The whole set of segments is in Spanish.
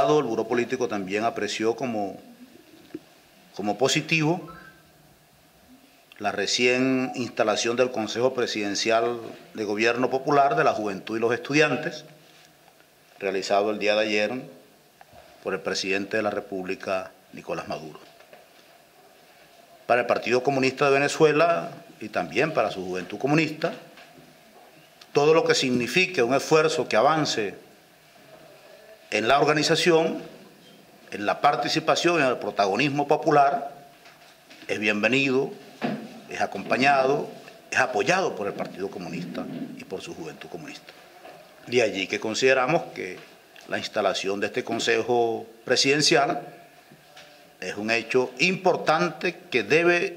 lado, el Buró Político también apreció como positivo la recién instalación del Consejo Presidencial de Gobierno Popular de la Juventud y los Estudiantes, realizado el día de ayer por el presidente de la República, Nicolás Maduro. Para el Partido Comunista de Venezuela y también para su Juventud Comunista, todo lo que signifique un esfuerzo que avance en la organización, en la participación, en el protagonismo popular, es bienvenido, es acompañado, es apoyado por el Partido Comunista y por su Juventud Comunista. De allí que consideramos que la instalación de este Consejo Presidencial es un hecho importante que debe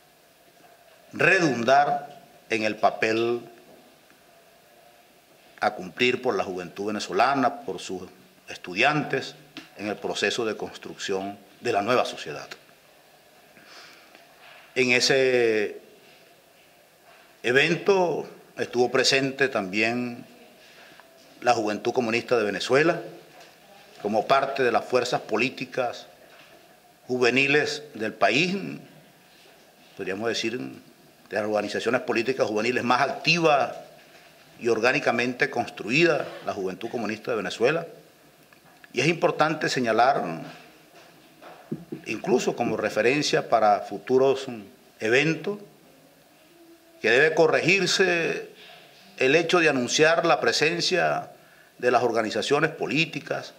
redundar en el papel a cumplir por la juventud venezolana, por sus estudiantes, en el proceso de construcción de la nueva sociedad. En ese evento estuvo presente también la Juventud Comunista de Venezuela, como parte de las fuerzas políticas juveniles del país, podríamos decir, de las organizaciones políticas juveniles más activas y orgánicamente construidas, la Juventud Comunista de Venezuela. Y es importante señalar, incluso como referencia para futuros eventos, que debe corregirse el hecho de anunciar la presencia de las organizaciones políticas,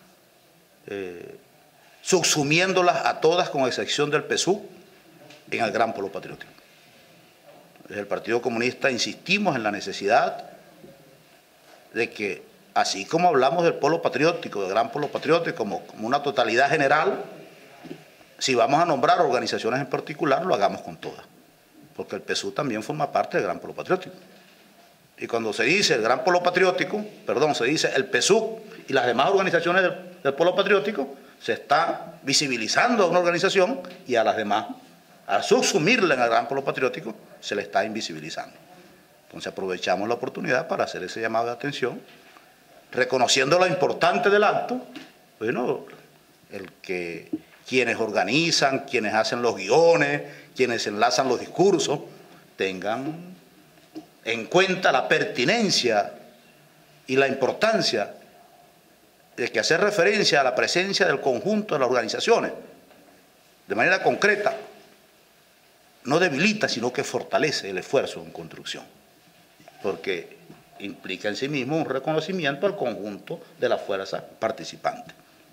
subsumiéndolas a todas con excepción del PSUV en el Gran Polo Patriótico. Desde el Partido Comunista insistimos en la necesidad de que, así como hablamos del Polo Patriótico, del Gran Polo Patriótico, como una totalidad general, si vamos a nombrar organizaciones en particular, lo hagamos con todas, porque el PSUV también forma parte del Gran Polo Patriótico. Y cuando se dice el Gran Polo Patriótico, perdón, se dice el PSUV y las demás organizaciones del Polo Patriótico, se está visibilizando a una organización y a las demás, al subsumirla en el Gran Polo Patriótico, se le está invisibilizando. Entonces aprovechamos la oportunidad para hacer ese llamado de atención, reconociendo lo importante del acto, bueno, el que quienes organizan, quienes hacen los guiones, quienes enlazan los discursos, tengan en cuenta la pertinencia y la importancia de que hacer referencia a la presencia del conjunto de las organizaciones, de manera concreta, no debilita, sino que fortalece el esfuerzo en construcción, porque implica en sí mismo un reconocimiento al conjunto de las fuerzas participantes.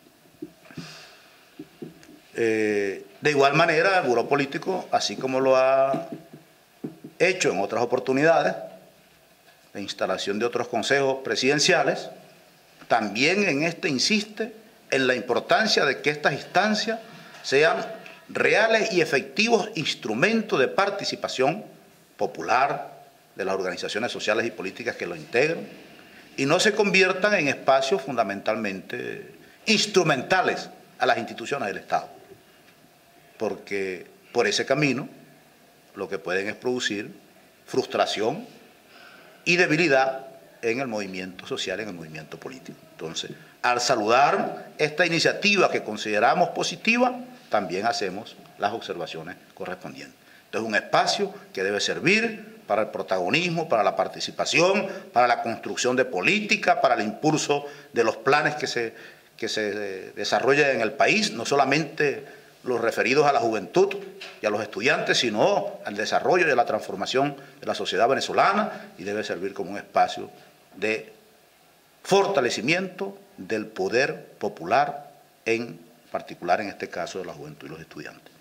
De igual manera, el Buró Político, así como lo ha hecho en otras oportunidades, la instalación de otros consejos presidenciales, también en este insiste en la importancia de que estas instancias sean reales y efectivos instrumentos de participación popular de las organizaciones sociales y políticas que lo integran y no se conviertan en espacios fundamentalmente instrumentales a las instituciones del Estado, porque por ese camino lo que pueden es producir frustración y debilidad en el movimiento social, en el movimiento político. Entonces, al saludar esta iniciativa que consideramos positiva, también hacemos las observaciones correspondientes. Entonces, un espacio que debe servir para el protagonismo, para la participación, para la construcción de política, para el impulso de los planes que se desarrollan en el país, no solamente los referidos a la juventud y a los estudiantes, sino al desarrollo y a la transformación de la sociedad venezolana, y debe servir como un espacio de fortalecimiento del poder popular, en particular en este caso de la juventud y los estudiantes.